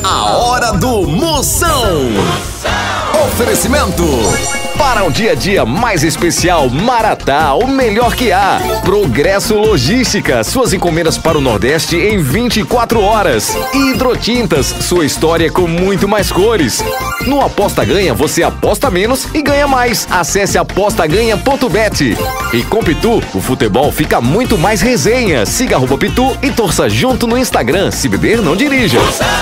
A hora do Moção. Oferecimento. Para um dia a dia mais especial, Maratá, o melhor que há. Progresso Logística, suas encomendas para o Nordeste em 24 horas. Hidrotintas, sua história com muito mais cores. No Aposta Ganha, você aposta menos e ganha mais. Acesse apostaganha.bet. E com Pitu, o futebol fica muito mais resenha. Siga @Pitu e torça junto no Instagram. Se beber, não dirija.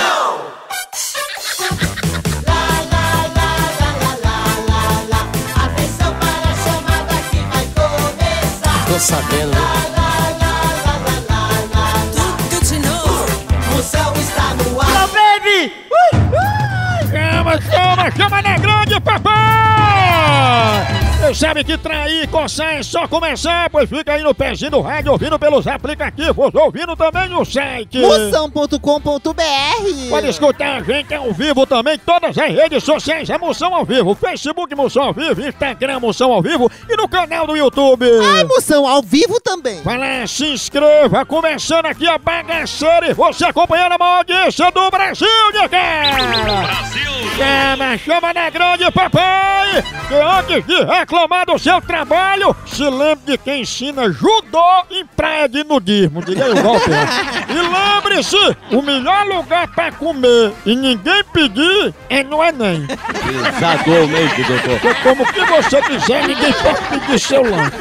Tô sabendo, né? Tudo de novo. Moção está no ar. Hello, baby! Chama na grande, papai! Você sabe que trair e coçar é só começar, pois fica aí no pezinho do rádio, ouvindo pelos aplicativos, ouvindo também no site Moção.com.br. Pode escutar a gente ao vivo também, todas as redes sociais, é Moção ao Vivo, Facebook Moção ao Vivo, Instagram Moção ao Vivo e no canal do YouTube. Ah, Moção ao vivo também. Vai lá, se inscreva, começando aqui a bagaceira e você acompanhando a maior audiência do Brasil, minha cara! Brasil! Chama na grande, papai! Que antes de reclamar do seu trabalho, se lembre de quem ensina judô em praia de nudismo. Diga aí o golpe, né? E lembre-se, o melhor lugar pra comer e ninguém pedir é no Enem. Exatamente, doutor. Porque como que você quiser, ninguém pode pedir seu lanche.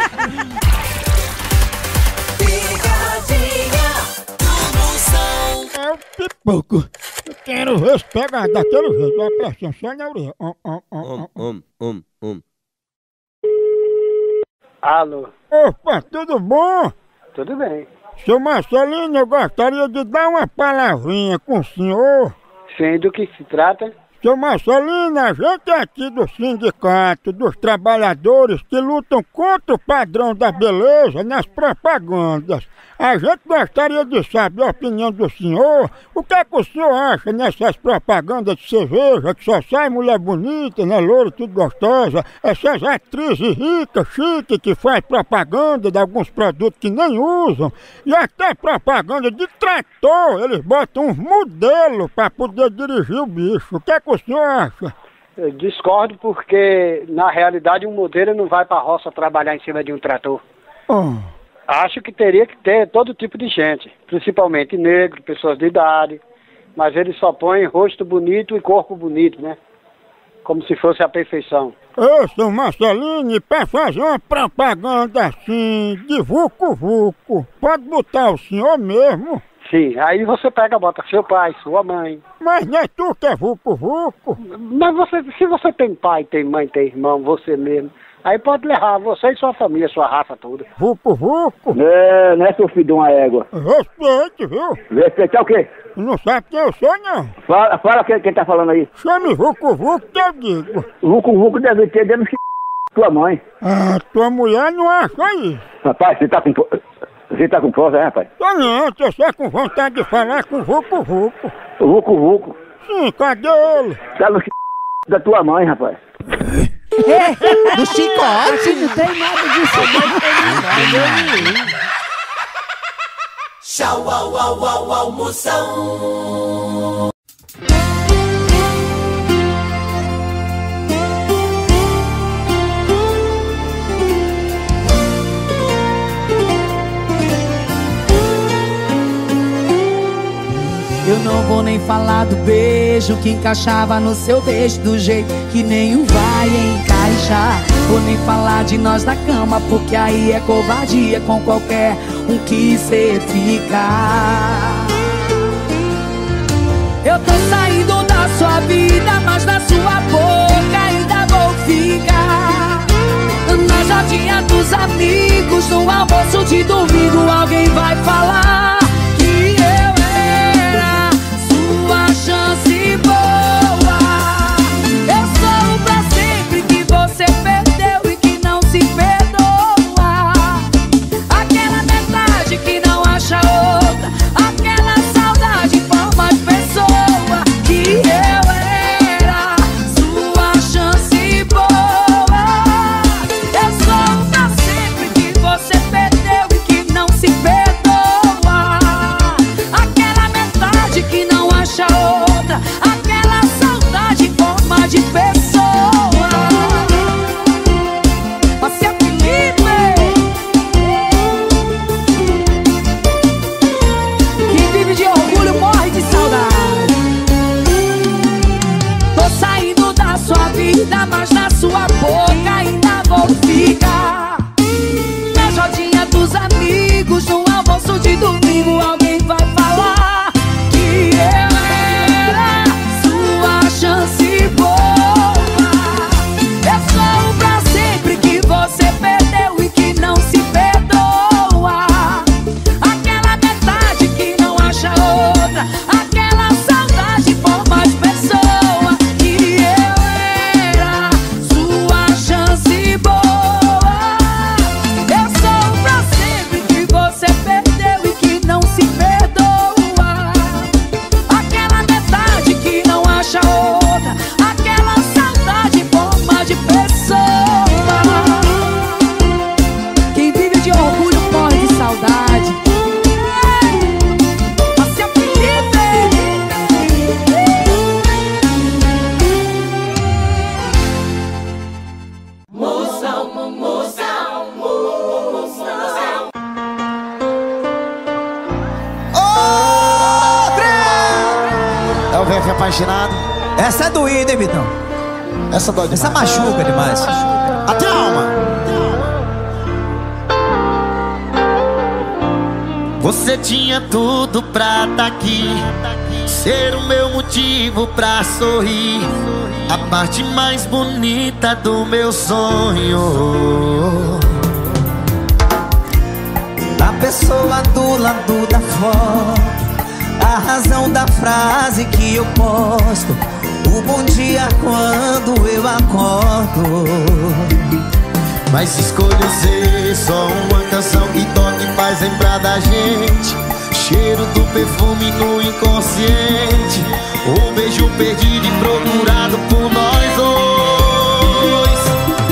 Picadinha do Moção. É o pipoco. Eu quero ver se pega daquele jeito. Vai pressão só na orelha. Alô, Opa, tudo bom? tudo bem? Seu Marcelino, eu gostaria de dar uma palavrinha com o senhor. Sim, do que se trata? Seu Marcelino, a gente é aqui do sindicato dos trabalhadores que lutam contra o padrão da beleza nas propagandas. A gente gostaria de saber a opinião do senhor. O que é que o senhor acha nessas propagandas de cerveja, que só sai mulher bonita, né, loura, tudo gostosa? Essas atrizes ricas, chiques, que faz propaganda de alguns produtos que nem usam. E até propaganda de trator, eles botam uns modelos para poder dirigir o bicho. O que é que o senhor acha? Eu discordo porque, na realidade, um modelo não vai para a roça trabalhar em cima de um trator. Oh. Acho que teria que ter todo tipo de gente, principalmente negro, pessoas de idade, mas eles só põem rosto bonito e corpo bonito, né? Como se fosse a perfeição. Ô, seu Marcelino, para fazer uma propaganda assim, de vucu-vucu, pode botar o senhor mesmo? Sim, aí você bota seu pai, sua mãe. Mas não é tu que é vucu-vucu? Mas se você tem pai, tem mãe, tem irmão, você mesmo, aí pode levar você e sua família, sua raça toda. Vucu-vucu? Não é seu filho de uma égua. Respeite, viu? Respeitar o quê? Não sabe quem eu sou, não. Fala quem tá falando aí. Chame vucu-vucu que eu digo. Vucu deve ter dentro de tua mãe. Ah, tua mulher não acha isso. Rapaz, você tá com força, né, rapaz? Tô não, tô só com vontade de falar com vucu-vucu. Vucu. Sim, cadê ele? Tá no da tua mãe, rapaz. Do chicote. Não tem nada disso. Tchau, au, Moção. Eu não vou nem falar do beijo que encaixava no seu beijo do jeito que nenhum vai encaixar. Vou nem falar de nós na cama, porque aí é covardia com qualquer um que cê ficar. Eu tô saindo da sua vida, mas na sua boca ainda vou ficar. Na rodinha dos amigos, no almoço de domingo, alguém vai falar que eu era sua chance boa. Eu sou pra sempre que você perdeu e que não se perdoa. Aquela metade que não acha outra, aquela saudade por mais pessoa. Que eu era sua chance boa. Eu sou pra sempre que você perdeu e que não se perdoa. Aquela metade que não acha outra, outra. Aquela saudade em forma de pessoa. Marcelo Felipe. Quem vive de orgulho morre de saudade. Tô saindo da sua vida, mas na sua boca ainda vou ficar. Na rodinha dos amigos, no almoço de domingo, alguém vai falar que eu era sua chance boa. Eu sou pra sempre que você perdeu e que não se perdoa. Aquela metade que não acha outra. Aquela saudade em forma de pessoa. Que eu era sua chance boa. Eu sou pra sempre que você perdeu e que não se perdoa. Aquela metade que não acha outra. Aquela saudade em forma de pessoa. Quem vive de orgulho morre de saudade. Marcelo Felipe. É o velho apaixonado. Essa é doída, hein, Vitão? Essa dói demais. Essa machuca demais. Até a alma. Você tinha tudo pra tá aqui, ser o meu motivo pra sorrir, a parte mais bonita do meu sonho. A pessoa do lado da foto, a razão da frase que eu posto, o bom dia quando eu acordo. Mas escolho ser só uma canção que toca e faz lembrar da gente, cheiro do perfume no inconsciente, um beijo perdido e procurado por nós dois.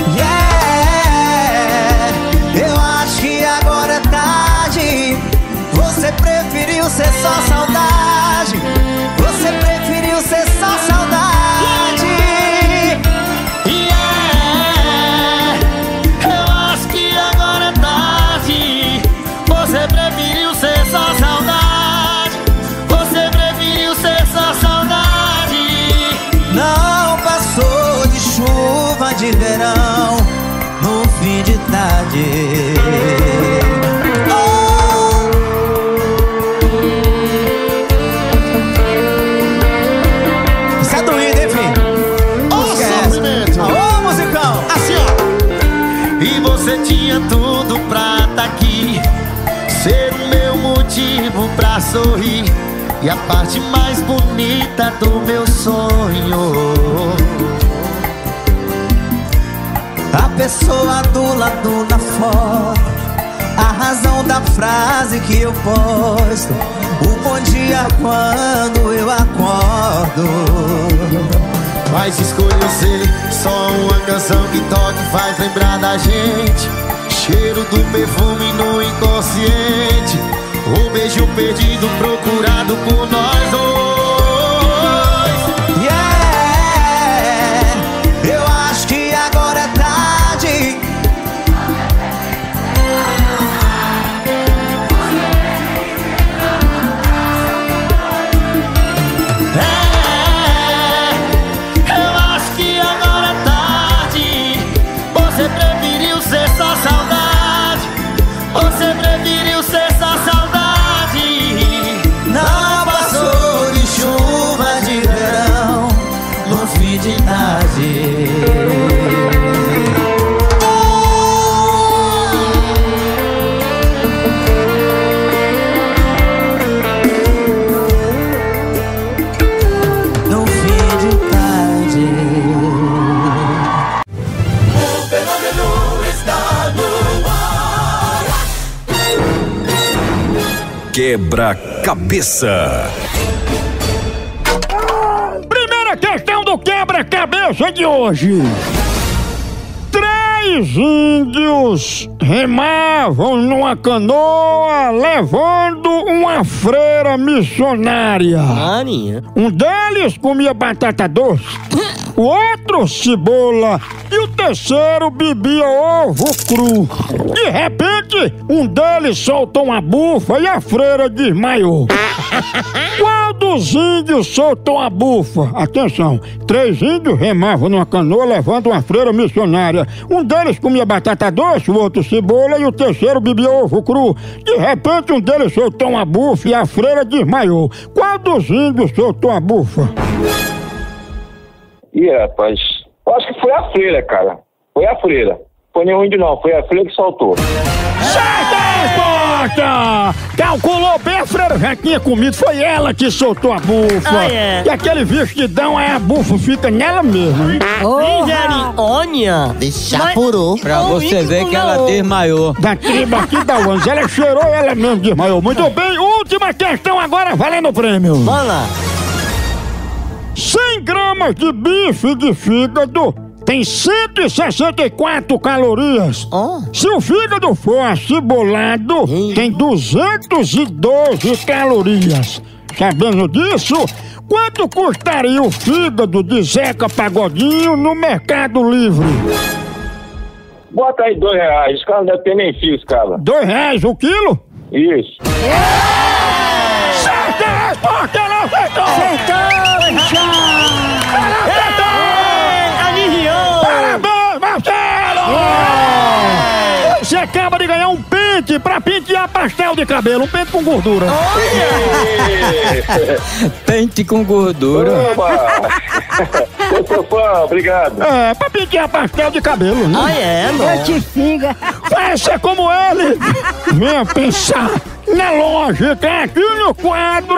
Yeah, eu acho que agora é tarde. Você preferiu ser só saudade. Você preferiu ser só saudade. Você preferiu ser só saudade. Você preferiu ser só saudade. Não passou de chuva de verão no fim de tarde. Isso é doído, hein, filho? Ô, musicão! Assim, ó. E você tinha tudo pra tá aqui, ser o meu motivo pra sorrir, e a parte mais bonita do meu sonho. A pessoa do lado da foto, a razão da frase que eu posto, o bom dia quando eu acordo. Mas escolho ser só uma canção que toca e faz lembrar da gente, cheiro do perfume no inconsciente, um beijo perdido procurado por nós dois. Yeah, eu acho que agora é tarde. Eu acho que agora é tarde. Você preferiu ser só saudade. Você preferiu ser só saudade. Não passou de chuva de verão no fim de tarde. No fim de tarde. O fenômeno está no ar. Quebra-cabeça. Primeira questão do quebra-cabeça de hoje. 3 Três índios remavam numa canoa levando uma freira missionária. Maninha. Um deles comia batata doce, o outro cebola e o terceiro bebia ovo cru. De repente, um deles soltou uma bufa e a freira desmaiou. Qual dos índios soltou a bufa? Atenção, três índios remavam numa canoa levando uma freira missionária. Um deles comia batata doce, o outro cebola e o terceiro bebia ovo cru. De repente, um deles soltou uma bufa e a freira desmaiou. Qual dos índios soltou a bufa? Ih, rapaz, eu acho que foi a freira, cara. Foi a freira. Foi nenhum índio não, foi a freira que soltou. Certa resposta! Calculou bem, a freira já tinha comido, foi ela que soltou a bufa. Ah, é. E aquele vestidão, aí a bufa fica nela mesma, hein? Olha! Chapurou. Pra você ver que ela desmaiou. Da tribo aqui da UANS, ela cheirou e ela mesmo desmaiou. Muito bem, última questão agora, valendo o prêmio. Vamos lá. 100 gramas de bife de fígado tem 164 calorias. Se o fígado for acebolado, tem 212 calorias. Sabendo disso, quanto custaria o fígado de Zeca Pagodinho no Mercado Livre? Bota aí R$2, os caras não devem ter nem fio, os caras. R$2 o quilo? Isso. Certa resposta, ela acertou! Parabéns, Marcelo! Você acaba de ganhar um pente pra pentear pastel de cabelo, um pente com gordura. Pente com gordura. Oba! Eu sou fã, obrigado. É, pra pentear pastel de cabelo, né? Ah, é, mano. Vai ser como ele! Venha pensar na lógica aqui no quadro!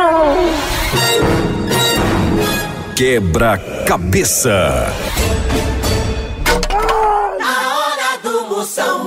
Quebra-cabeça. A hora do Moção.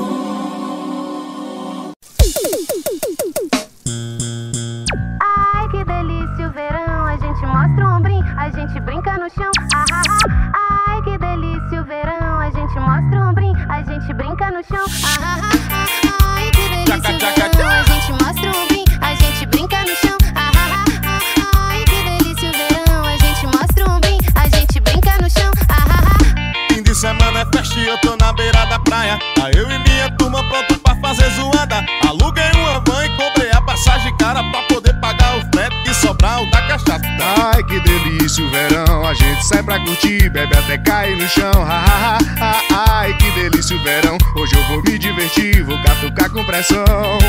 Ai, que delícia o verão, a gente mostra o ombrinho, a gente brinca no chão. Ah, ah, ah. Ai, que delícia o verão, a gente mostra o ombrinho, a gente brinca no chão. Ah, ah, ah. Ai, que delícia o verão, a gente mostra o ombrinho, a gente brinca no chão. Ah, ah, ah. Ai, que delícia o verão, a gente mostra o ombrinho, a gente brinca no chão. Ah, ah, ah. Fim de semana é festa e eu tô na beira da praia. Tá eu e minha turma pronto pra fazer zoada. Aluguei uma van e comprei a passagem cara pra poder pagar o frete e sobrar o da cachaça. Ai, que delícia o verão, a gente sai pra curtir, bebe até cair no chão. Ha, ha, ha, ha. Ai, que delícia o verão, hoje eu vou me divertir, vou catucar com pressão.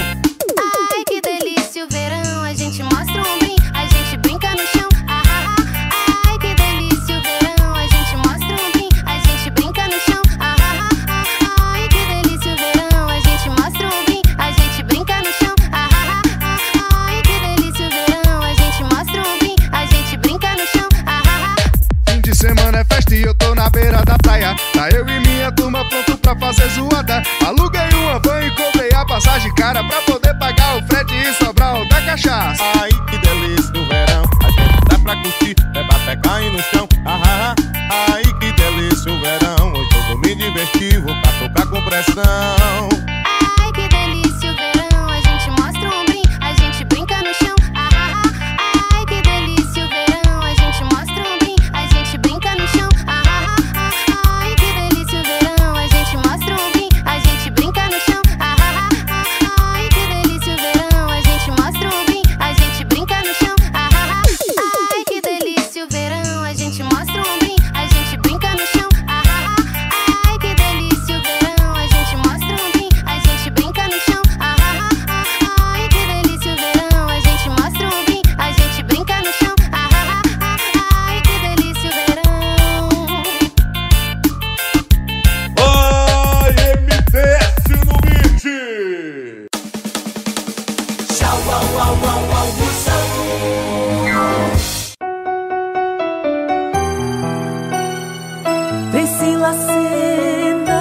Ai, que delícia o verão, a gente mostra o ombrinho, a gente brinca no chão. Ah, ah, ah. Ai, que delícia o verão, a gente mostra o ombrinho, a gente brinca no chão. Ah, ah, ah. Ai, que delícia o verão, a gente mostra o ombrinho, a gente brinca no chão. Ah, ah, ah. Ai, que delícia o verão, a gente mostra o ombrinho, a gente brinca no chão. Ah, ah, ah. Fim de semana é festa e eu tô na beira da praia. Tá eu e minha turma pronto pra fazer zoada. Aluguei uma van e comprei a passagem cara pra poder pagar o frete e sobrar o da cachaça. Ai, que delícia o verão, a gente dá pra curtir, bebe até cair no chão. Ah, ah, ah. Ai, que delícia o verão, hoje eu vou me divertir, vou catucar com pressão. Ai, que delícia o verão, a gente mostra o ombrinho, a gente brinca no chão. Ah, ah, ah. Ai, que delícia o verão, a gente mostra o ombrinho, a gente brinca no chão. Ah, ah, ah. Ai, que delícia o verão, a gente mostra o ombrinho, a gente brinca no chão. Ah, ah, ah. Ai, que delícia o verão, a gente mostra o ombrinho, a gente brinca no chão. Ah, ah, ah. Ai, que delícia o verão, a gente mostra o ombrinho, a gente brinca no chão. Ah, ah, ah. Ai, que delícia o verão, a gente mostra o ombrinho, a gente brinca no chão. Ah, ah, ah. Ai, que delícia o verão, a gente mostra o ombrinho, a gente brinca no chão. Ah, ah, ah. Ai, que delícia o verão. Ai, MTS no beat! Tchau, au, au, au, au, Moção. Priscila Senna.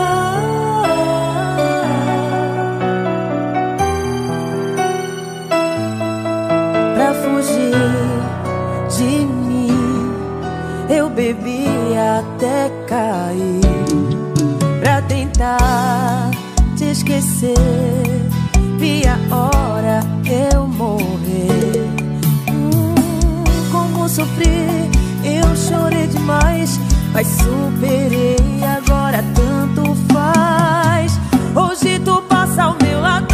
Pra fugir de mim, eu bebi até cair. Pra tentar te esquecer. Vi a hora eu morrer. Como sofri, eu chorei demais, mas superei, agora tanto faz. Hoje tu passa ao meu lado,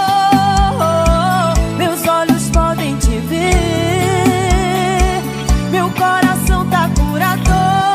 meus olhos podem te ver, meu coração tá curador,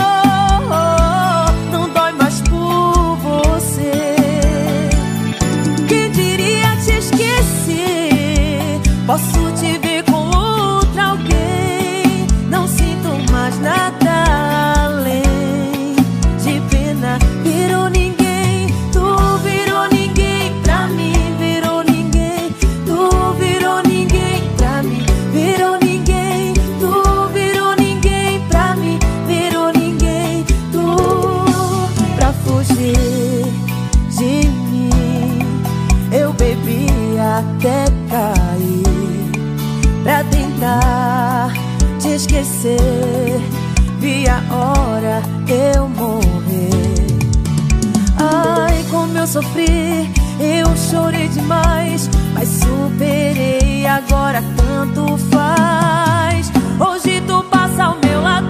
não dói mais por você. Quem diria te esquecer? Posso te ver com outra alguém, não sinto mais nada além de pena. Virou ninguém, tu virou ninguém pra mim, virou ninguém, tu virou ninguém pra mim, virou ninguém, tu virou ninguém pra mim, virou ninguém, tu. Pra fugir de mim, eu bebi até cair, pra tentar te esquecer. Vi a hora eu morrer. Ai, como eu sofri, eu chorei demais, mas superei, agora tanto faz. Hoje tu passa ao meu lado,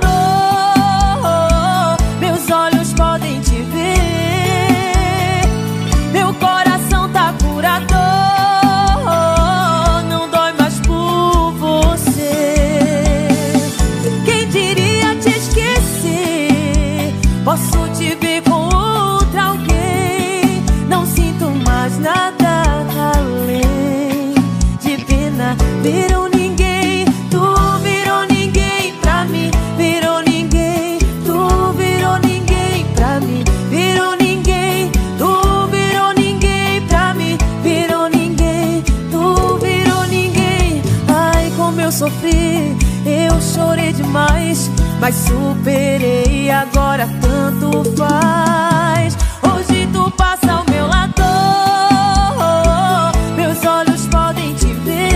meus olhos podem te ver, meu coração tá curador, não dói mais por você. Quem diria te esquecer? Posso te ver com outra alguém, não sinto mais nada além de pena. Virou ninguém, tu virou ninguém pra mim, virou ninguém, tu virou ninguém pra mim, virou ninguém, tu virou ninguém pra mim, virou ninguém, tu virou ninguém. Ai, como eu sofri, eu chorei demais, mas superei, agora tanto faz. Hoje tu passa ao meu lado, meus olhos podem te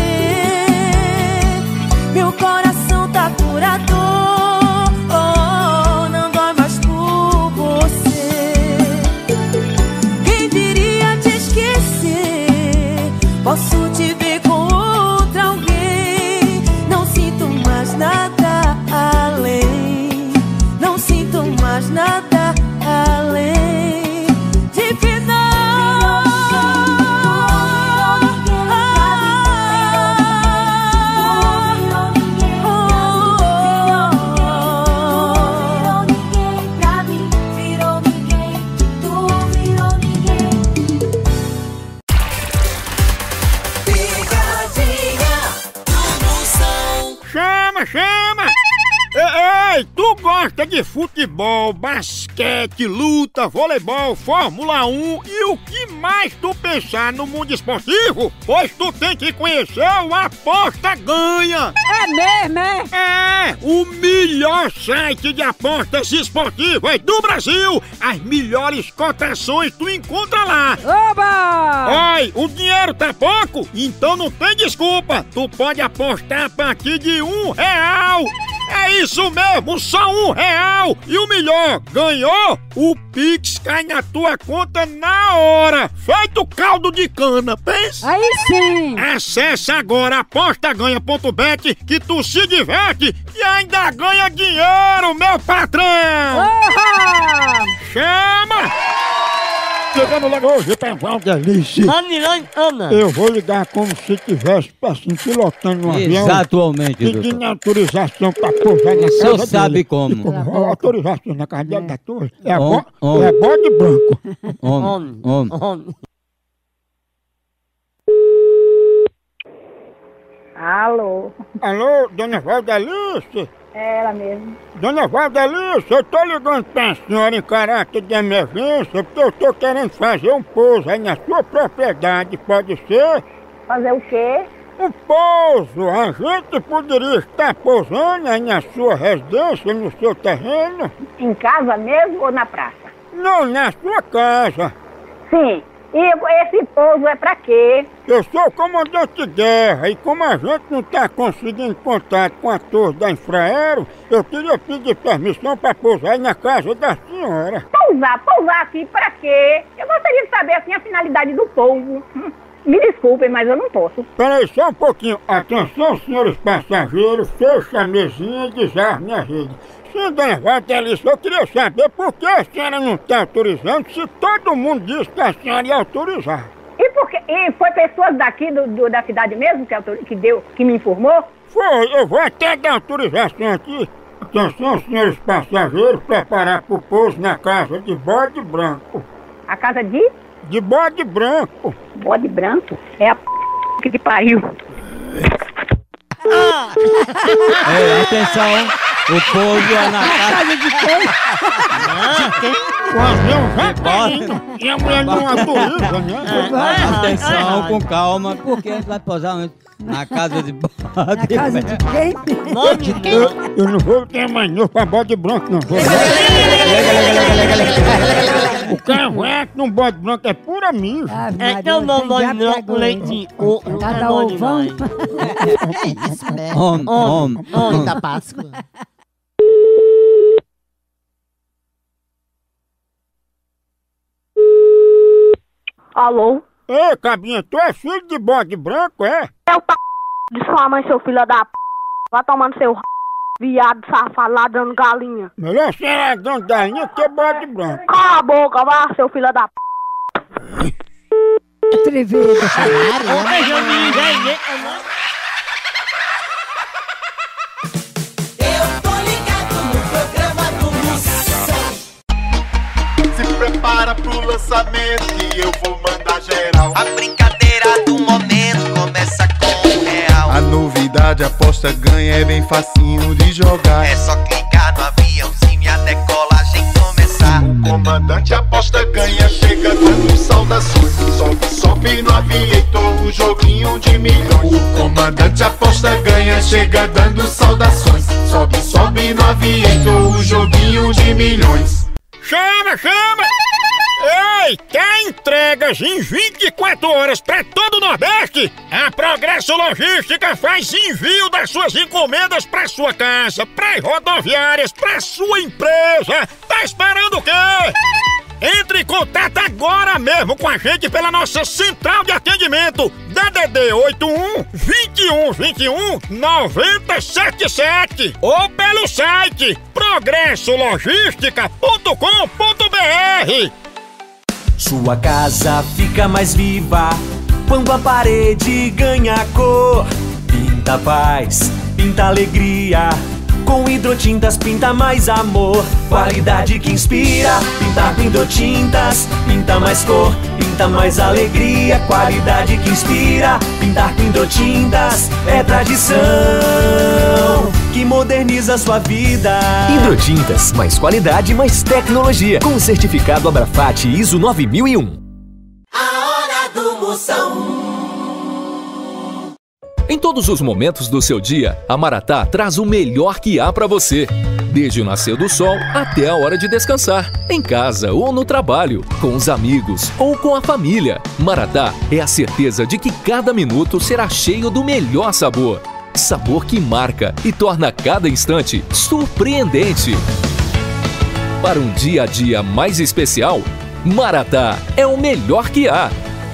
ver, meu coração tá curador, não dói mais por você. Quem diria te esquecer? Posso te ver com outra alguém, não sinto mais nada além, não sinto mais nada além de final. Chama, chama! Ei, tu gosta de futebol, basquete, luta, voleibol, Fórmula 1 e o que mais tu pensar no mundo esportivo? Pois tu tem que conhecer o Aposta Ganha! É mesmo, é? É, o melhor site de apostas esportivas do Brasil! As melhores cotações tu encontra lá! Oba! Oi, o dinheiro tá pouco? Então não tem desculpa! Tu pode apostar a partir de R$1. É isso mesmo, só R$1. E o melhor, ganhou? O Pix cai na tua conta na hora. Feito caldo de cana, pensa? Aí sim! Acesse agora apostaganha.bet que tu se diverte e ainda ganha dinheiro, meu patrão! Oba! Chama! Chegando logo hoje pra uma delícia. Ana. Eu vou ligar como se tivesse assim, pilotando um avião. Exatamente, Pedindo doutor. autorização pra pousar na O casa senhor dele. sabe como. Autorização na casa dele da torre. É Homem. bode branco. Homem. Alô? Alô, dona Valdelice? É ela mesmo. Dona Valdelice, eu tô ligando pra senhora em caráter de emergência porque eu tô querendo fazer um pouso aí na sua propriedade, pode ser? Fazer o quê? Um pouso! A gente poderia estar pousando aí na sua residência, no seu terreno? Em casa mesmo ou na praça? Não, na sua casa. Sim. E esse povo é pra quê? Eu sou o comandante de guerra e como a gente não tá conseguindo contato com a torre da Infraero, eu queria pedir permissão para pousar aí na casa da senhora. Pousar aqui pra quê? Eu gostaria de saber assim a finalidade do povo. Me desculpem, mas eu não posso. Peraí, só um pouquinho. Atenção, senhores passageiros, fecha a mesinha e desarme a rede. Sim, dona Valdelícia, eu queria saber por que a senhora não está autorizando se todo mundo disse que a senhora ia autorizar. E foi pessoas daqui da cidade mesmo que me informou? Foi, eu vou até dar autorização aqui. Atenção, senhores passageiros, preparar para o pouso na casa de bode branco. A casa de? De bode branco. Bode branco? É a que pariu. Atenção, o povo é na casa de quem? O avião já tá indo e a mulher não autoriza, né? Atenção, com calma, porque a gente vai pousar na casa de bode. Na casa de quem? Nome de quem? Eu não vou ter mais novo pra bode branco, não. O carro num bode branco é pura mijo. É que eu não bode branco com leitinho. Cada ovão. É isso mesmo. Homem da Páscoa. Alô? Ei, cabinha, tu é filho de bode branco, é? É o de sua mãe, seu filho da vai tomando seu viado safado ladrando galinha. Melhor ser ladrão de galinha que bode branco. Cala a boca, vá, seu filho da Atrevido. Eu tô ligado no programa do Moção. Se prepara pro lançamento que eu vou mandar geral. A brincadeira do momento começa com R$1. A novidade aposta ganha é bem facinho de jogar. É só clicar no aviãozinho e a decolagem começar. O comandante aposta ganha, chega dando saudações. Sobe, sobe no aviator, o joguinho de milhões. O comandante aposta ganha, chega dando saudações. Sobe, sobe no aviator, o joguinho de milhões. Chama! Ei, quer entregas em 24 horas para todo o Nordeste? A Progresso Logística faz envio das suas encomendas para sua casa, para as rodoviárias, para sua empresa. Tá esperando o quê? Entre em contato agora mesmo com a gente pela nossa central de atendimento DDD 81 21 21 9077 ou pelo site progressologistica.com.br. Sua casa fica mais viva quando a parede ganha cor. Pinta paz, pinta alegria. Com Hidrotintas pinta mais amor. Qualidade que inspira. Pintar com Hidrotintas pinta mais cor, pinta mais alegria. Qualidade que inspira. Pintar com Hidrotintas é tradição que moderniza a sua vida. Hidrotintas, mais qualidade, mais tecnologia. Com o certificado Abrafat ISO 9001. A hora do Moção. Em todos os momentos do seu dia, a Maratá traz o melhor que há para você. Desde o nascer do sol até a hora de descansar, em casa ou no trabalho, com os amigos ou com a família. Maratá é a certeza de que cada minuto será cheio do melhor sabor. Sabor que marca e torna cada instante surpreendente. Para um dia a dia mais especial, Maratá é o melhor que há.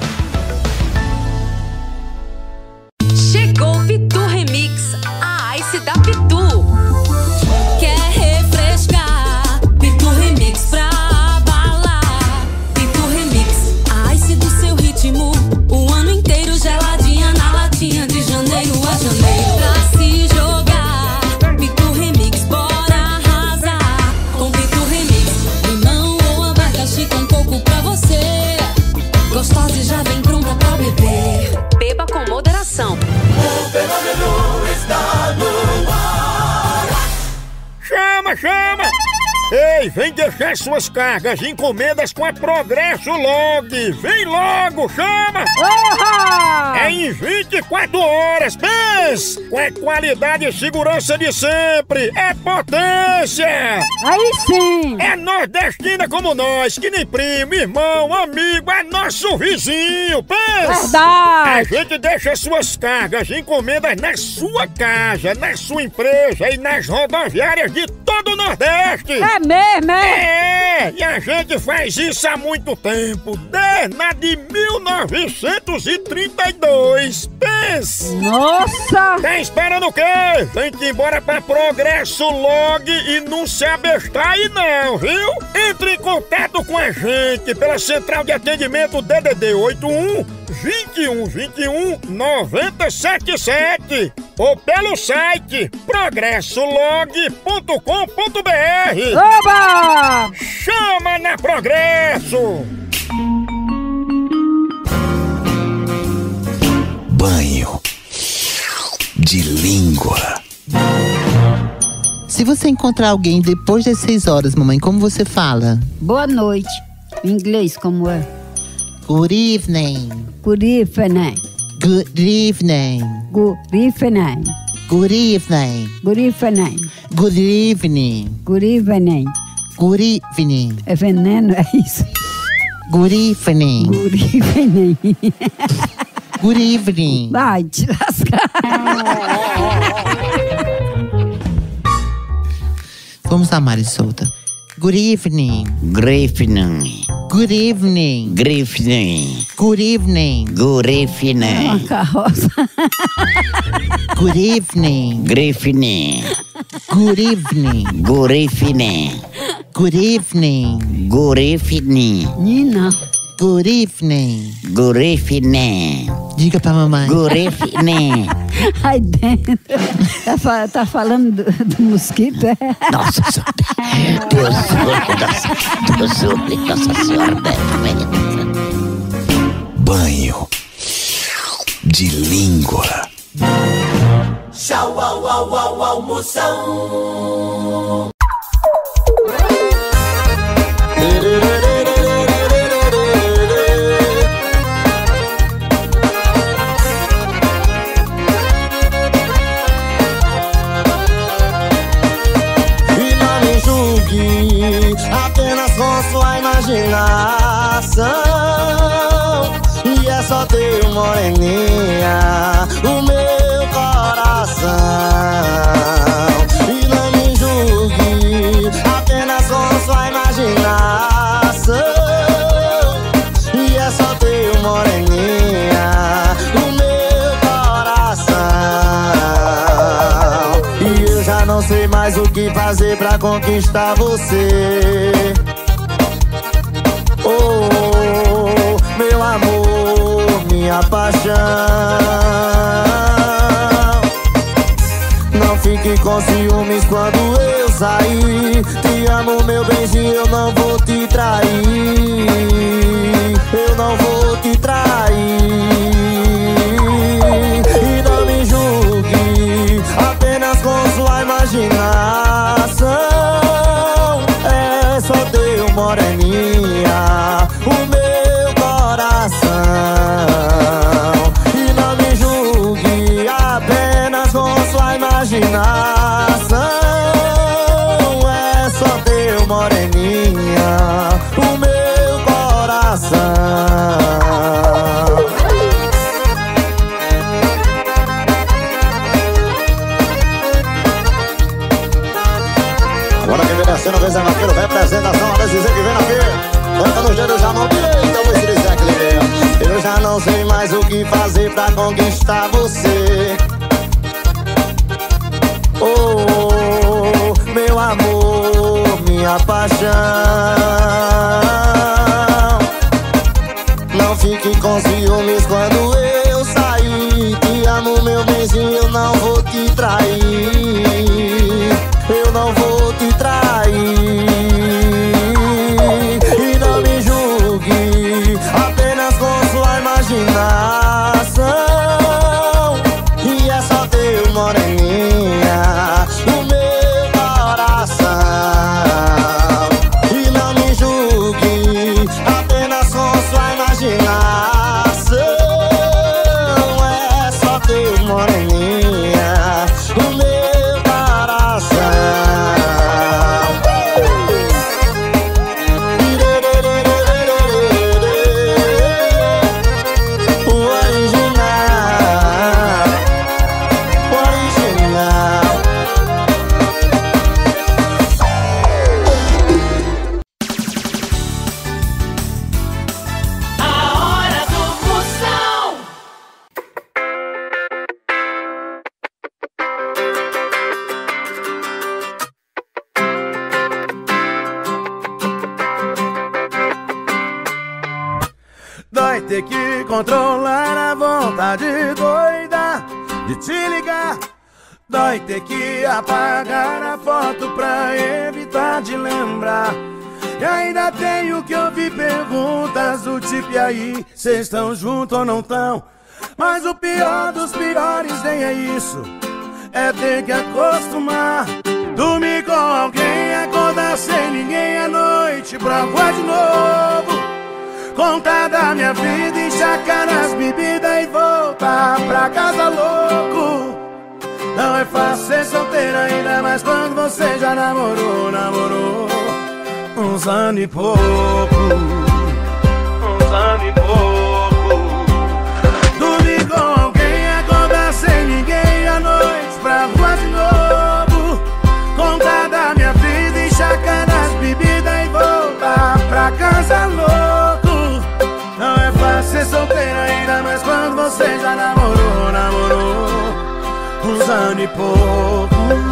Chegou Pitu Remix, a Ice da Pitu. Quer refrescar? Pitu Remix pra abalar. Pitu Remix, a Ice do seu ritmo. O ano inteiro geladinha na latinha de janeiro a janeiro. Pra se jogar, Pitu Remix, bora arrasar. Com Pitu Remix, limão ou abacaxi com coco pra você. Gostosa e já vem pronta pra beber. Beba com moderação. O fenômeno está no ar. Chama! Ei, vem deixar suas cargas e encomendas com a Progresso Log. Vem logo, chama! É em 24 horas, pensa! Com a qualidade e segurança de sempre. É potência! Aí sim! É nordestina como nós, que nem primo, irmão, amigo, é nosso vizinho, pensa! Verdade! A gente deixa suas cargas e encomendas na sua casa, na sua empresa e nas rodoviárias de todo o Nordeste. É mesmo, é? E a gente faz isso há muito tempo, desde a de 1932. Pensa! Nossa! Tá esperando o quê? Tem que ir embora pra Progresso Log e não se abestar aí não, viu? Entre em contato com a gente pela central de atendimento DDD 81 2121 977 ou pelo site progressolog.com.br. Oba! Chama na Progresso! Banho de língua. Se você encontrar alguém depois das 6 horas, mamãe, como você fala? Boa noite. Em inglês, como é? Good evening. Good evening. Good evening. Good evening. Good evening. Good evening. Good evening. Good evening. Good evening. É veneno, é isso? Good evening. Good evening. Good evening. Vai te lascar. Vamos lá, Mari Solta. Good evening. Good evening. Good evening. Good evening. Good evening. Good É evening. uma carroça. Good evening. Good evening. Good evening. Good evening. Good evening. Good evening. Nina. Good evening. Good evening. Diga pra mamãe. Good evening. Aí dentro. Tá falando do mosquito, é? Nossa Senhora. Deus olhe, Nossa Senhora. Banho de língua. Tchau, au, au, au, almoção. Apenas com sua imaginação. E é só ter moreninha o meu coração. E não me julgue, apenas com sua imaginação. E é só ter moreninha o meu coração. E eu já não sei mais o que fazer pra conquistar você. Oh, meu amor, minha paixão. Não fique com ciúmes quando eu sair. Te amo, meu benzinho, eu não vou te trair. Eu não vou te trair. E não me julgue, apenas com sua imaginação. É só ter moreninha o meu coração. E não me julgue, apenas com sua imaginação. É só ter moreninha o meu coração. Agora quem vem descendo, vem Zé Vaqueiro, vem apresentação, olha dizer que vem aqui. Canta nos dedos da mão direita, vou dizer que eu já não sei mais o que fazer pra conquistar você. Oh, meu amor, minha paixão. Não fique com ciúmes quando eu sair. Te amo, meu benzinho, eu não vou te trair. Eu não vou te trair. E não me julgue, apenas com sua imaginação. E é só ter moreninha o meu coração. ter que controlar a vontade doida de te ligar. Dói ter que apagar a foto pra evitar de lembrar. E ainda tenho que ouvir perguntas do tipo: e aí, cês estão juntos ou não tão? Mas o pior dos piores nem é isso, é ter que acostumar. Dormir com alguém, acordar sem ninguém à noite pra voar de novo. Contar da minha vida, enxacar nas bebidas e voltar pra casa louco. Não é fácil ser solteiro, ainda mais quando você já namorou uns anos e pouco. Uns anos e pouco. Dormir com alguém, acordar sem ninguém à noite pra voar de novo. Contar da minha vida, enxacar nas bebidas e voltar pra casa louco. Não é fácil ser solteiro, ainda mais quando você já namorou uns anos e pouco.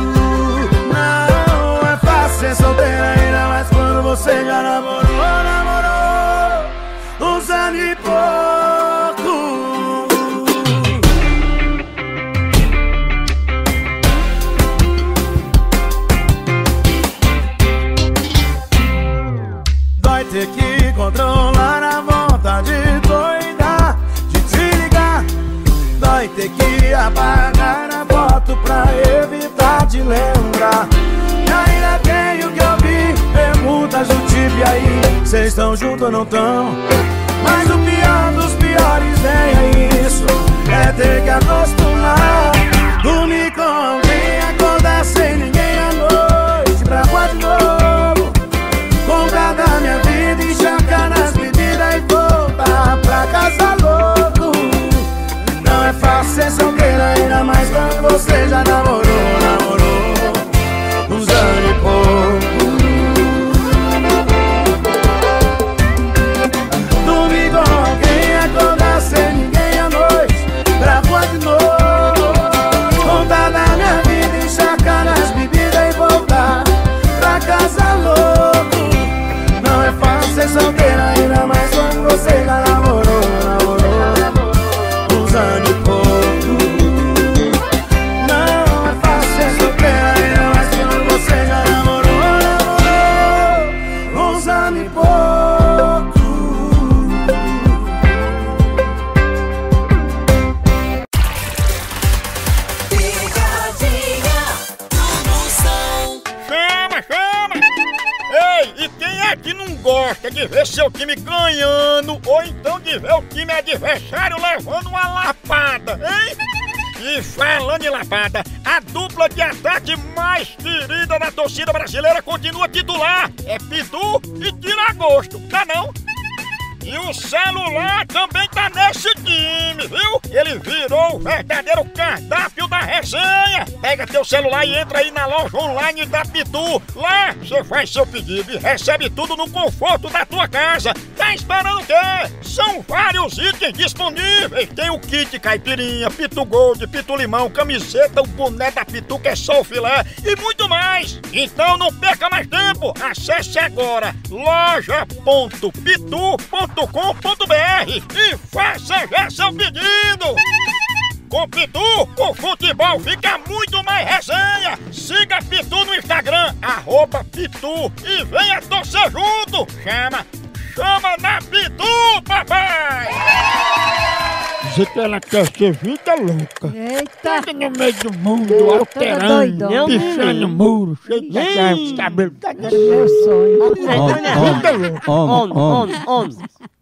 Não é fácil ser solteiro, ainda mais quando você já namorou uns anos e pouco. Dói ter que controlar a vontade doida de te ligar. Dói ter que apagar a foto pra evitar de lembrar. E ainda tenho que ouvir perguntas do tipo: e aí, cês estão juntos ou não tão? Mas o pior dos piores nem é isso, é ter que acostumar. Dormir com alguém, acordar sem ninguém à noite pra voar de novo. Contar da minha vida, enxacar nas bebidas e voltar pra casa louco. Não é fácil ser solteiro, ainda mais quando você já namorou uns anos e pouco. Dormir com alguém, acordar sem ninguém à noite pra voar de novo. Contar da minha vida, enxacar nas bebidas e voltar pra casa louco. Não é fácil ser solteiro, ainda mais quando você já namorou uns anos e pouco. Não é fácil ser solteiro, ainda mais quando você já namorou uns anos e pouco. Chama! Ei, e quem é que não gosta de ver seu time ganhando ou então de ver o time adversário levando uma lapada, hein? E falando em lapada, a dupla de ataque mais querida da torcida brasileira continua titular. É Pitu e Tiragosto, tá não? E o celular também tá nesse time, viu? Ele virou o verdadeiro cardápio da resenha. Pega teu celular e entra aí na loja online da Pitu. Lá você faz seu pedido e recebe tudo no conforto da tua casa. Tá esperando o quê? São vários itens disponíveis. Tem o kit caipirinha, Pitu Gold, Pitu Limão, camiseta, o boné da Pitu que é só o filé e muito mais. Então não perca mais tempo. Acesse agora loja.pitu.com.br e faça já seu pedido! Com Pitu, o futebol fica muito mais resenha! Siga Pitu no Instagram, @Pitu e venha torcer junto! Chama na Pitu, papai! Diz que ela quer ser vida louca. Eita! Tudo no meio do mundo, alterando, pichando muro, cheio de cabelo. Meu sonho. Vida louca. Homem.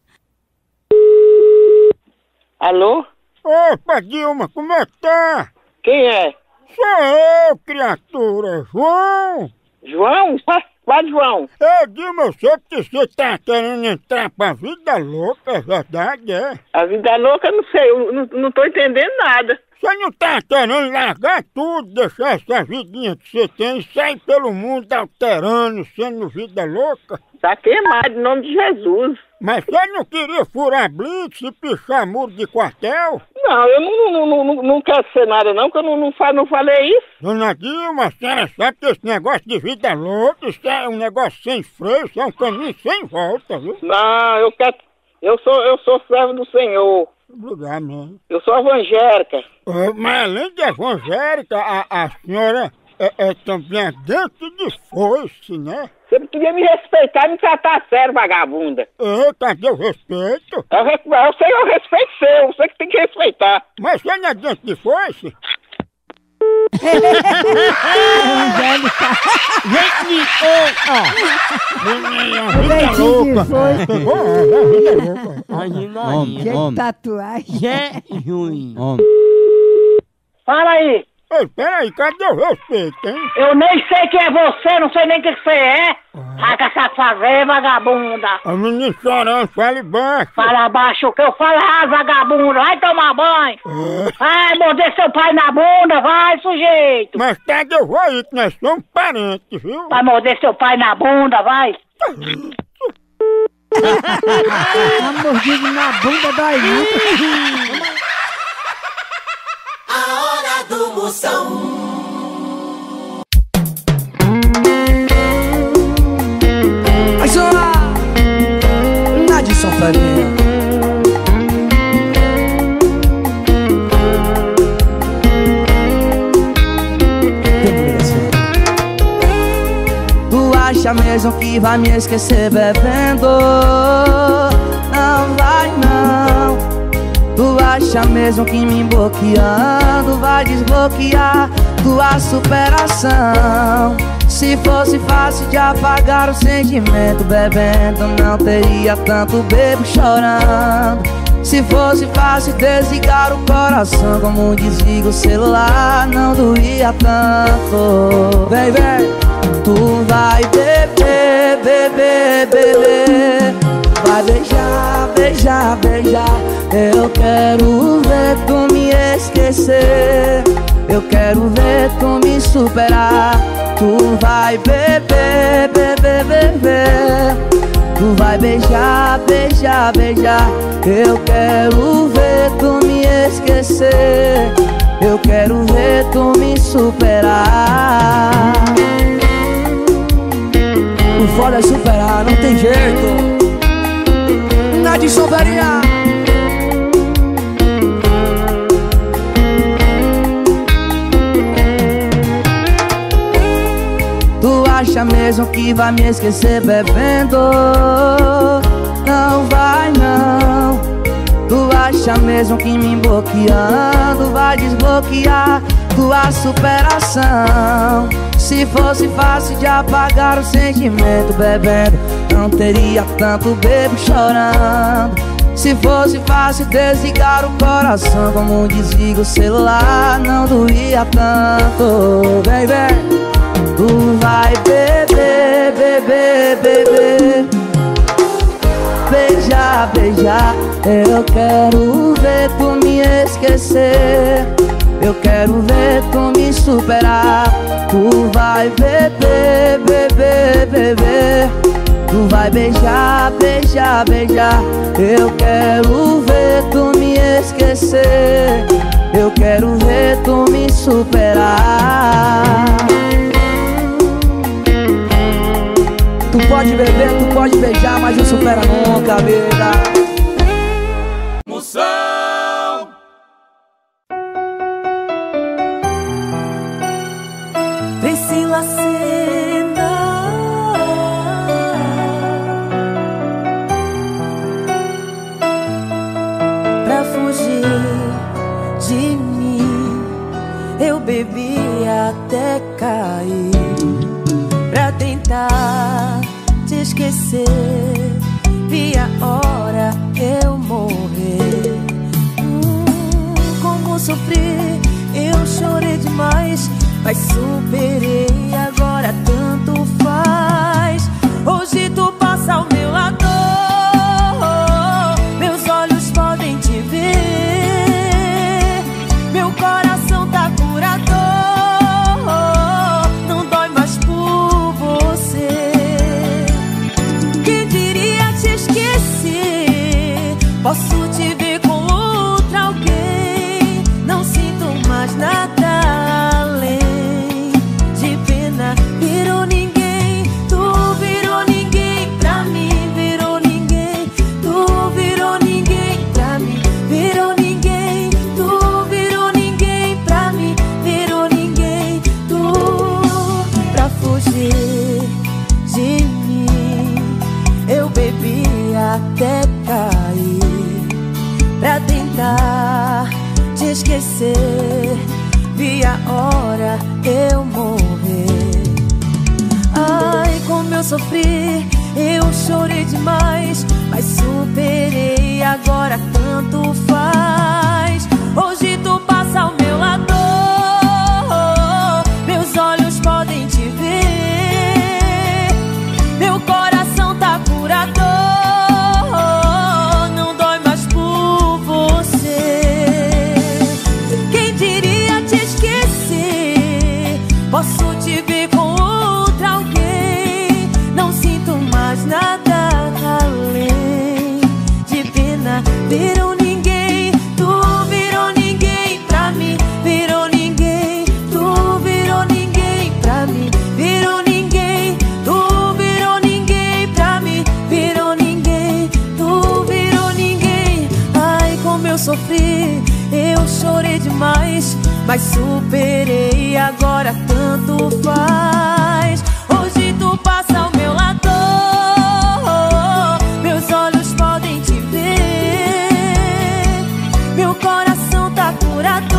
Alô? Opa, Dilma, como é que tá? Quem é? Sou eu, criatura, João. João? Qual João? Dilma, eu sei que você tá querendo entrar pra vida louca, é verdade, é? A vida louca, não sei, eu não tô entendendo nada. Você não tá querendo largar tudo, deixar essa vidinha que você tem e sair pelo mundo alterando, sendo vida louca? Tá queimado, em nome de Jesus. Mas você não queria furar blitz e pichar muro de quartel? Não, eu não quero ser nada não, porque eu não falei isso. Dona Dilma, a senhora sabe que esse negócio de vida louca, isso é um negócio sem freio, isso é um caminho sem volta, viu? Não, Eu sou servo do Senhor. Obrigado, mano. Eu sou evangélica. Mas além de evangélica, a senhora é também dentro de foice, né? Você podia me respeitar e me tratar sério, vagabunda. Cadê o respeito? Eu respeito seu, você que tem que respeitar. Mas você não é dentro de foice? Gente, tatuagem. Fala aí. Ei, peraí, cadê o respeito, hein? Eu nem sei quem é você, não sei nem quem que você é. Raga safazé, vagabunda. A menina chorando, fale baixo. Fala baixo, o que eu falo é vagabunda. Vai tomar banho. Vai morder seu pai na bunda, vai, sujeito. Mas cadê eu vou aí, que nós somos parentes, viu? Vai morder seu pai na bunda, vai. Tá mordido na bunda dói muito. A hora do Moção. Vai chorar Nadson Farinha. Tu acha mesmo que vai me esquecer bebendo? Não vai não. Tu acha mesmo que me bloqueando vai desbloquear tua superação? Se fosse fácil de apagar o sentimento bebendo, não teria tanto bebo chorando. Se fosse fácil desligar o coração como desliga o celular, não doía tanto. Vem, vem, tu vai beber, beber, beber. Vai beijar, beijar, beijar. Eu quero ver tu me esquecer. Eu quero ver tu me superar. Tu vai beber, beber, beber. Tu vai beijar, beijar, beijar. Eu quero ver tu me esquecer. Eu quero ver tu me superar. O foda é superar, não tem jeito. Nadson Farinha. Tu acha mesmo que vai me esquecer bebendo? Não vai não. Tu acha mesmo que me bloqueando vai desbloquear tua superação? Se fosse fácil de apagar o sentimento bebendo, não teria tanto bebo chorando. Se fosse fácil desligar o coração como desliga o celular, não doía tanto. Vem, vem. Tu vai beber, beber, beber. Beijar, beijar. Eu quero ver tu me esquecer. Eu quero ver tu me superar. Tu vai beber, beber, beber. Tu vai beijar, beijar, beijar. Eu quero ver tu me esquecer. Eu quero ver tu me superar. Tu pode beber, tu pode beijar, mas não supera nunca, vida. Moção. Priscila Senna. Pra fugir de mim, eu bebi até cair. Pra tentar te esquecer, vi a hora eu morrer. Como sofri, eu chorei demais, mas superei, agora tanto faz. Hoje tu passa ao meu lado, meus olhos podem te ver. Meu coração tá curado, não dói mais por você. Quem diria te esquecer? Posso te ver com outra alguém. Não sinto mais nada além de até cair pra tentar te esquecer. Vi a hora eu morrer. Ai, como eu sofri, eu chorei demais, mas superei, agora tanto faz. Hoje tu passa ao meu lado, meus olhos podem te ver, meu coração tá curado, não dói mais por você. Quem diria te esquecer? Posso te ver com outra alguém, não sinto mais nada além de pena. Virou ninguém, tu virou ninguém pra mim. Virou ninguém, tu virou ninguém pra mim. Virou ninguém, tu virou ninguém pra mim. Virou ninguém, tu virou ninguém. Ai, como eu sofri, eu chorei demais, mas superei, agora tanto faz. Hoje tu passa ao meu lado, meus olhos podem te ver, meu coração tá curado,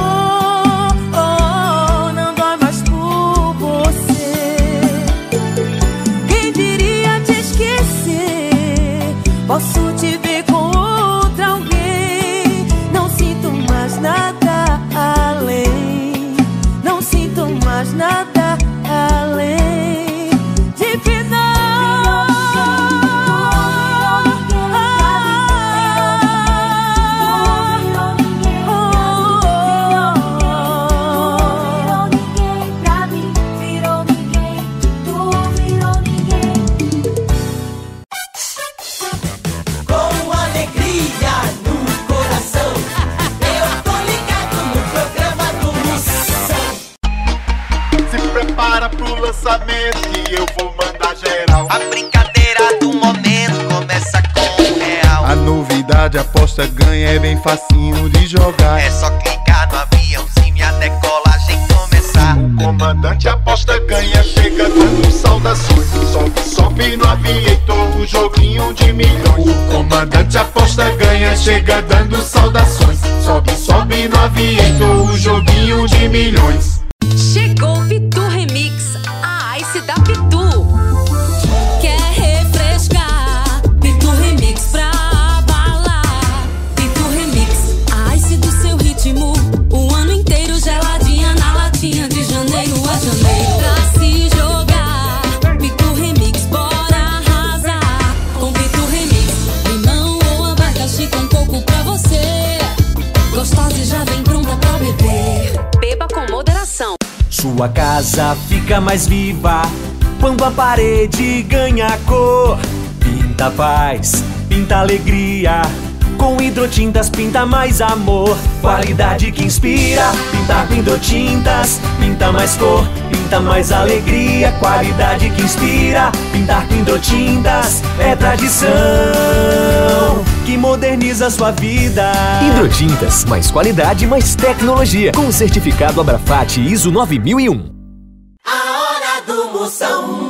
não dói mais por você. Quem diria te esquecer? Posso te ver com outra alguém, não sinto mais nada além, não sinto mais nada além de final. Com alegria no coração, eu tô ligado no programa do Moção. Se prepara pro lançamento que eu vou mandar geral. A brincadeira do momento começa com o real. A novidade aposta ganha é bem facinho de jogar. É só clicar no aviãozinho e a decolagem começar. O comandante aposta ganha, chega dando saudações. Sobe, sobe no aviator, o joguinho de milhões. O comandante aposta ganha, chega dando saudações. Sobe, sobe no aviator, o joguinho de milhões. Chegou o Pitu Remix, a Ice da Pitu. Quer refrescar? Pitu Remix pra abalar. Pitu Remix, a Ice do seu ritmo. O ano inteiro geladinha na latinha, de janeiro a janeiro. Pra se jogar, Pitu Remix, bora arrasar. Com Pitu Remix, limão ou abacaxi com coco pra você. Gostosa e já vem pronta pra beber. Beba com moderação. Sua casa fica mais viva quando a parede ganha cor. Pinta paz, pinta alegria, com hidrotintas pinta mais amor. Qualidade que inspira, pintar com hidrotintas pinta mais cor, pinta mais alegria. Qualidade que inspira, pintar com hidrotintas é tradição que moderniza a sua vida. Hidrotintas, mais qualidade, mais tecnologia. Com o certificado Abrafat ISO 9001. A hora do Moção.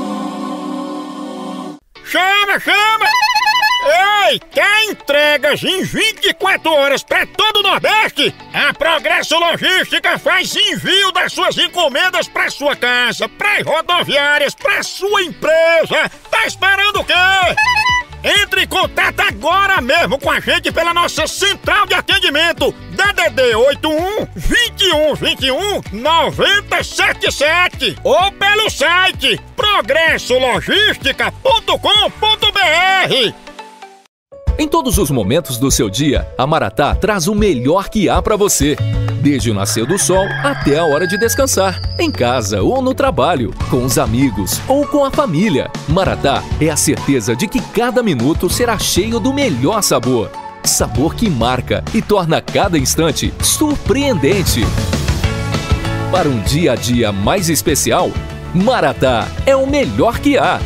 Chama, chama! Ei, quer entregas em 24 horas para todo o Nordeste? A Progresso Logística faz envio das suas encomendas para sua casa, para rodoviárias, para sua empresa. Tá esperando o quê? Entre em contato agora mesmo com a gente pela nossa central de atendimento DDD 81 21 21 9077 ou pelo site progressologistica.com.br. Em todos os momentos do seu dia, a Maratá traz o melhor que há para você. Desde o nascer do sol até a hora de descansar, em casa ou no trabalho, com os amigos ou com a família. Maratá é a certeza de que cada minuto será cheio do melhor sabor. Sabor que marca e torna cada instante surpreendente. Para um dia a dia mais especial, Maratá é o melhor que há.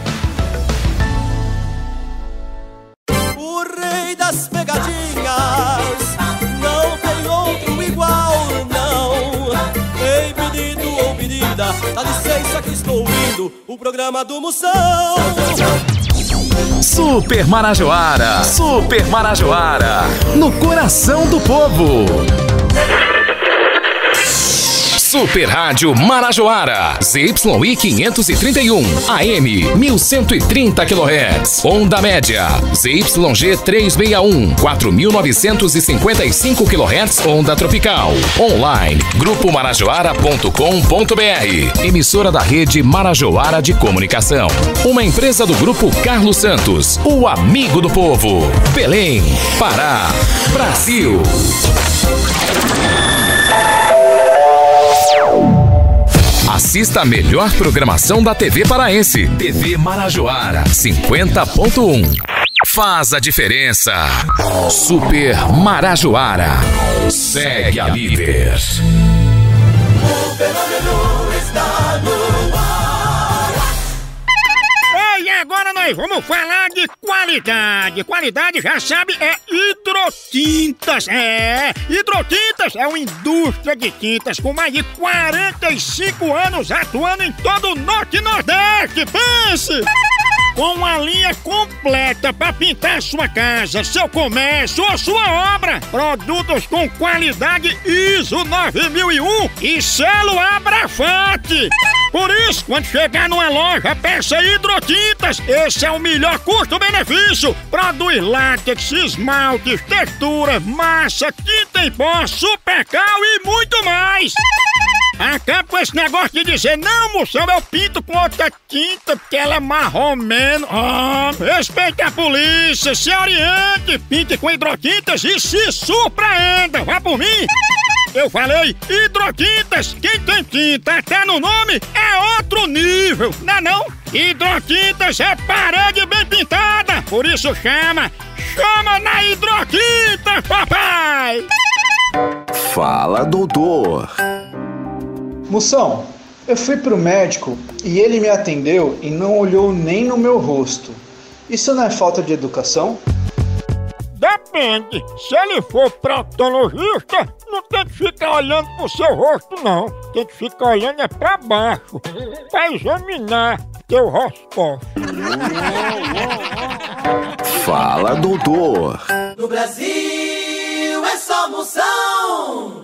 O rei das pegadinhas, não tem outro igual, não. Ei, pedido ou pedida, dá licença que estou indo, o programa do Moção. Super Marajoara. Super Marajoara. No coração do povo. Super Rádio Marajoara, ZYI 531, AM 1130 kHz, onda média, ZYG 361, 4955 kHz, onda tropical, online, grupomarajoara.com.br, emissora da rede Marajoara de Comunicação, uma empresa do Grupo Carlos Santos, o amigo do povo, Belém, Pará, Brasil. Assista a melhor programação da TV paraense. TV Marajoara 50.1. Faz a diferença. Super Marajoara. Segue a líder. O fenômeno está no ar. E agora nós vamos falar de qualidade. Qualidade, já sabe, é Hidrotintas. Hidrotintas é uma indústria de tintas com mais de 45 anos atuando em todo o Norte e Nordeste. Pense! Com uma linha completa para pintar sua casa, seu comércio ou sua obra. Produtos com qualidade ISO 9001 e selo Abrafate. Por isso, quando chegar numa loja, peça Hidrotintas. Esse é o melhor custo-benefício. Produz látex, esmaltes, textura, massa, tinta em pó, supercal e muito mais. Acaba com esse negócio de dizer, não, moção, eu pinto com outra tinta porque ela é marromeno. Respeite a polícia, se oriente, pinte com Hidrotintas e se surpreenda. Vá por mim. Eu falei Hidrotintas. Quem tem tinta até no nome é outro nível, não é não? Hidrotintas é parede bem pintada. Por isso chama na Hidrotintas, papai. Fala, doutor. Moção, eu fui pro médico e ele me atendeu e não olhou nem no meu rosto. Isso não é falta de educação? Depende. Se ele for proctologista, não tem que ficar olhando pro seu rosto, não. Tem que ficar olhando é pra baixo, pra examinar teu roscópio. Fala, doutor. No Brasil é só Moção.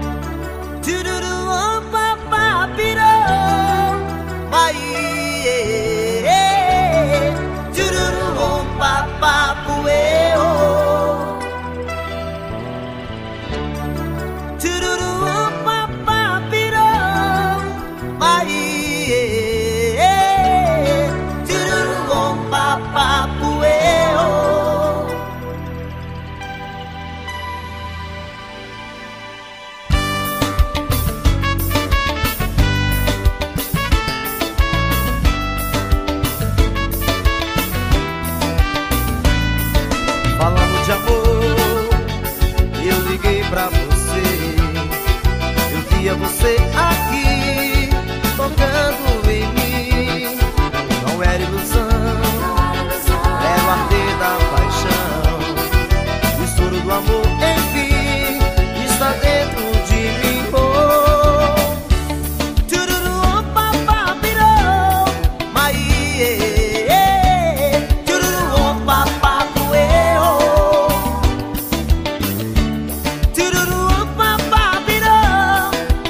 Você aqui, tocando em mim. Não era ilusão, era o arder da paixão. O estouro do amor, enfim, está dentro de mim. Oh, tururu, papá, pirou, maiê, tururu, papá, coelho. Tururu, papá, pirou,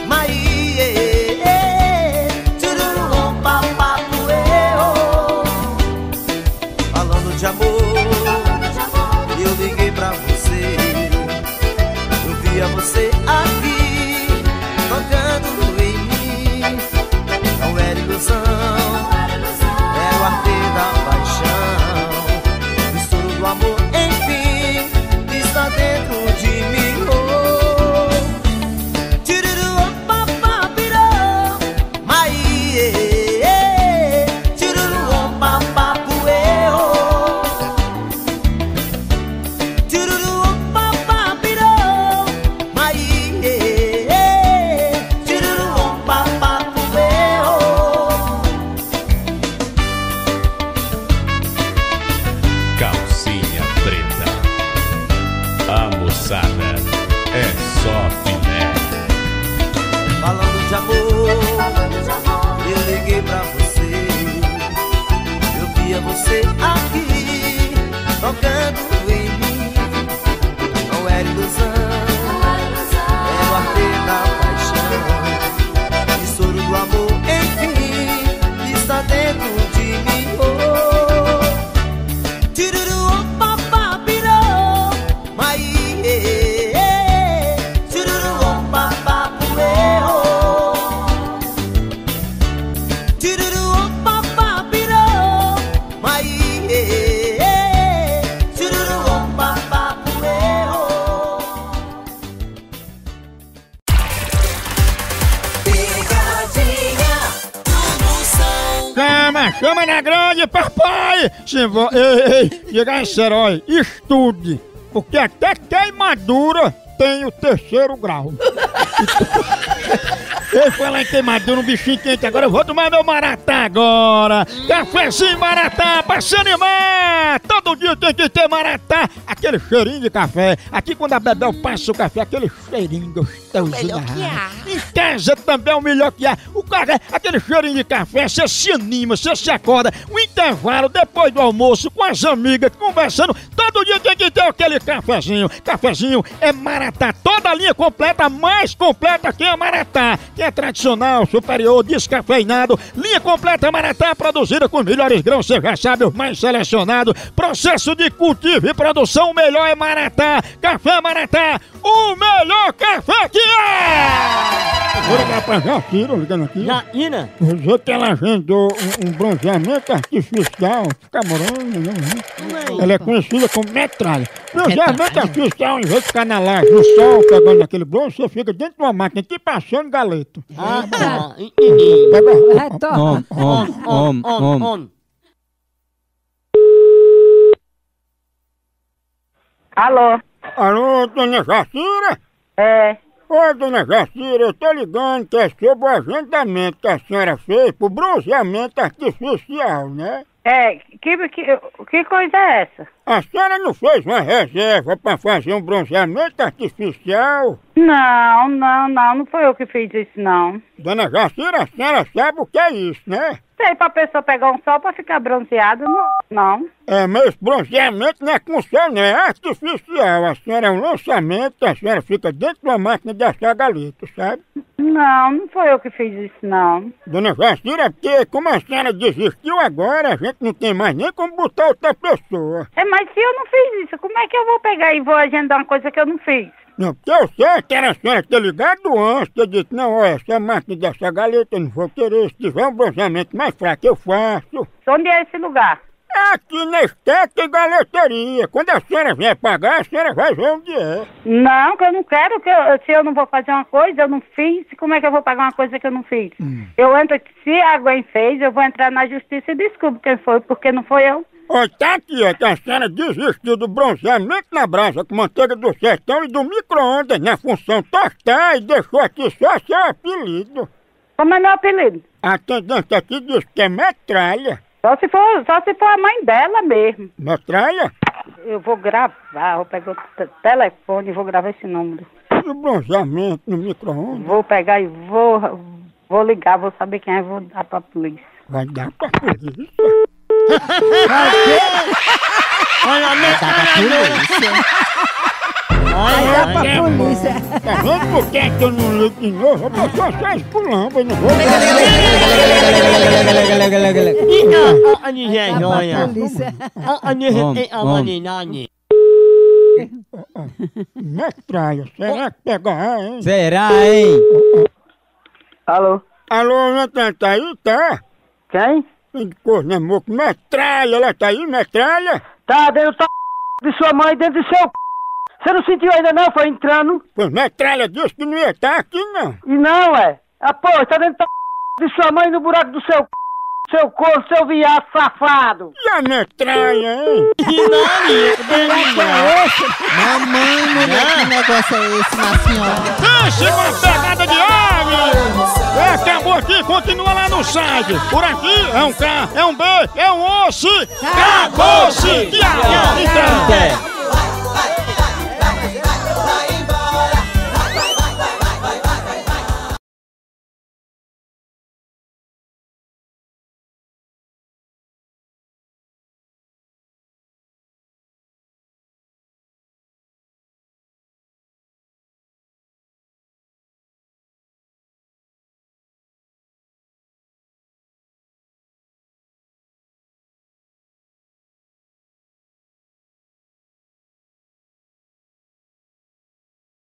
falando de amor, eu liguei pra você. Eu via você aqui, tocando em mim. Não era ilusão, era o arder da paixão. O estouro do amor, enfim, está dentro de mim. Oh, tiruru, papá, pirou, maiê, tiruru, papá, coelho. Tiruru, papá, pirou, maiê, tiruru, papá, coelho. Calcinha preta. A moçada é só filé. Falando de amor, eu liguei pra você. Eu via você aqui, tá grande, papai! Ei, diga esse herói, estude, porque até queimadura tem o 3º grau. Eu fui lá em queimadura, um bichinho quente, agora eu vou tomar meu maratá agora. Cafézinho maratá, pra se animar. Todo dia tem que ter maratá. Aquele cheirinho de café. Aqui quando a Bebel passa o café, aquele cheirinho gostoso. Em casa também é o melhor que há. O cara, aquele cheirinho de café, você se anima, você se acorda. O intervalo, depois do almoço, com as amigas, conversando. Todo dia tem que ter aquele cafezinho. Cafezinho é maratá. Toda a linha completa, mais completa que é maratá. Que é tradicional, superior, descafeinado. Linha completa maratá, produzida com os melhores grãos, você já sabe, os mais selecionados. Processo de cultivo e produção, o melhor é maratá. Café maratá, o melhor café que é! Vou ligar pra Jacira, ligando aqui. Jacira? Dizer que ela agendou um bronzeamento artificial. Fica morando, né? Ela é conhecida como metralha. Bronzeamento artificial, em vez de ficar na laje, no sol, pegando aquele bronze, você fica dentro de uma máquina aqui passando galeto. Entendi. Alô? Alô, dona Jacira? É. Oi, dona Jacira, eu tô ligando que é sobre o agendamento que a senhora fez pro bronzeamento artificial, né? É, que coisa é essa? A senhora não fez uma reserva pra fazer um bronzeamento artificial? Não foi eu que fiz isso, não. Dona Jacira, a senhora sabe o que é isso, né? Sei, pra pessoa pegar um sol pra ficar bronzeada, não. É, mas esse bronzeamento não é com sol, não, é artificial. A senhora é um lançamento, a senhora fica dentro de uma máquina de assar galeta, sabe? Não foi eu que fiz isso, não. Dona Jacira, porque como a senhora desistiu agora, a gente não tem mais nem como botar outra pessoa. É, mas se eu não fiz isso, como é que eu vou pegar e vou agendar uma coisa que eu não fiz? Não, porque eu sei que era a senhora ter ligado antes, que eu disse, não, olha, essa máquina dessa galeta eu não vou querer, se tiver um bronzeamento mais fraco eu faço. Onde é esse lugar? Aqui na Estética e Galeteria. Quando a senhora vier pagar, a senhora vai ver onde é. Não, que eu não quero, se eu não vou fazer uma coisa, eu não fiz, como é que eu vou pagar uma coisa que eu não fiz? Eu entro, se a Gwen fez, eu vou entrar na justiça e descubro quem foi, porque não foi eu. Olha, tá aqui, ó, que a senhora desistiu do bronzeamento na brasa com manteiga do sertão e do micro-ondas na função tostar e deixou aqui só seu apelido. Como é meu apelido? A atendente aqui diz que é metralha. Só se for a mãe dela mesmo. Metralha? Eu vou gravar, vou pegar o telefone e vou gravar esse número. E o bronzeamento no micro-ondas? Vou pegar e vou ligar, vou saber quem é, vou dar pra polícia. Vai dar pra polícia? Olha, Vai pra polícia. Tá vendo por que eu não ligo de novo? Eu tô só espulando, eu não vou... Metralha, será que pegar, hein? Será, hein? Alô? Alô, Natan, tá aí, tá? Quem? De cor, né, moço? Metralha, ela tá aí, metralha? Tá dentro de sua mãe, dentro do seu Você não sentiu ainda não? Foi entrando? Pois metralha disse que não ia estar aqui, não. E não, pô, tá dentro de sua mãe no buraco do seu corpo, seu viado safado. E a metralha, hein? Mamãe, mulher, que negócio é esse, minha senhora? Pense uma pegada de ave! Acabou aqui, continua lá no site. Por aqui é um K, é um B, é um osso. Acabou-se! Tchau!